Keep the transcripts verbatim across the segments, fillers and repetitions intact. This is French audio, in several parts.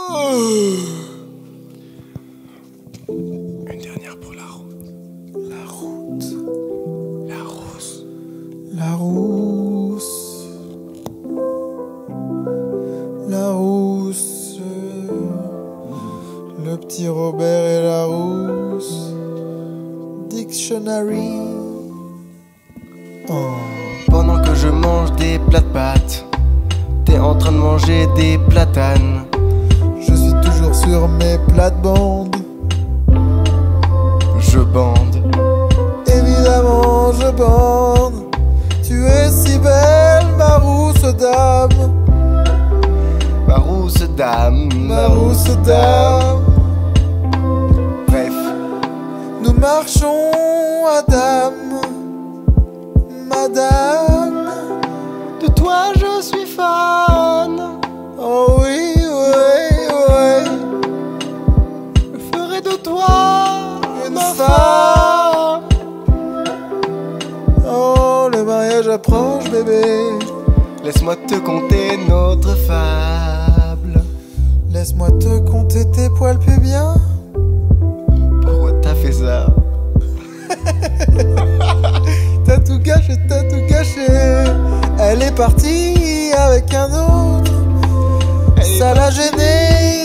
Une dernière pour la route. La route. La rousse. La rousse. La rousse. Le petit Robert et la rousse. Dictionary. Oh. Pendant que je mange des plats de pâtes, t'es en train de manger des platanes. Je suis toujours sur mes plates-bandes. Je bande. Évidemment je bande. Tu es si belle, ma rousse dame. Ma rousse dame. Ma rousse dame. Bref. Nous marchons à dame. Madame. De toi je suis fan. Oh oui, oui, oui. Je ferai de toi Une ma femme. Oh, le mariage approche, bébé. Laisse-moi te conter notre fable. Laisse-moi te compter tes poils pubiens. Pourquoi t'as fait ça? T'as tout gâché, t'as tout gâché. Elle est partie avec un autre. Ça l'a gêné.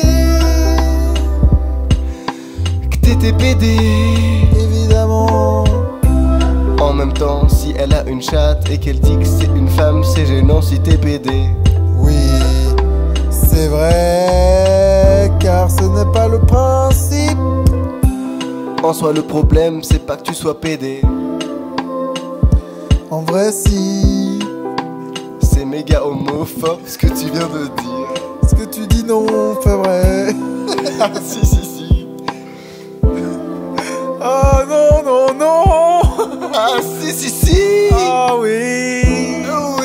Que t'étais pédé. Évidemment. En même temps, si elle a une chatte et qu'elle dit que c'est une femme, c'est gênant si t'es pédé. Oui, c'est vrai, car ce n'est pas le principe. En soi, le problème, c'est pas que tu sois pédé. En vrai, si. C'est méga homophobe ce que tu viens de dire. Ce que tu dis non, c'est vrai. Ah si si si. Oh non, non, non. Ah si si si. Ah oui.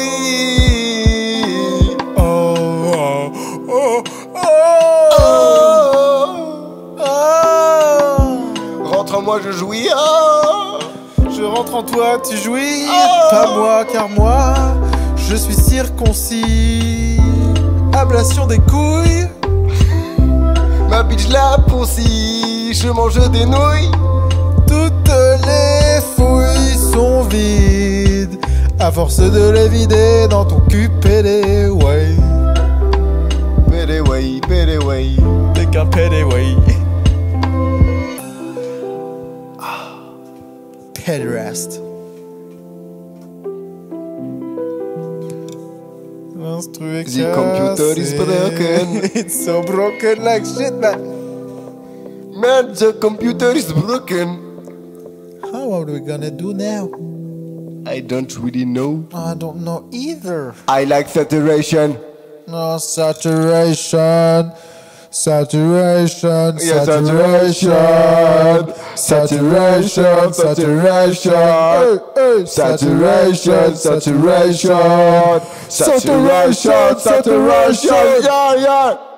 Oui. Oh, oh, oh, oh. Oh. Oh. Rentre en moi, je jouis. Oh. Je rentre en toi, tu jouis. Oh. Pas moi, car moi, je suis circoncis. Ablation des couilles. Ma bitch la poursuit. Je mange des nouilles. Toutes les fouilles sont vides. À force de les vider dans ton cul pédé, ouais. Pédé way, pédé way. T'es qu'un pédé, ouais. Pederast. L'instru est The computer is broken. It's so broken like shit, man. Man, the computer is broken. How are we gonna do now? I don't really know. I don't know either. I like saturation. No, saturation. Saturation, Yeah, saturation, saturation, saturation, hey, hey. Saturation, saturation, saturation, saturation, yeah, yeah.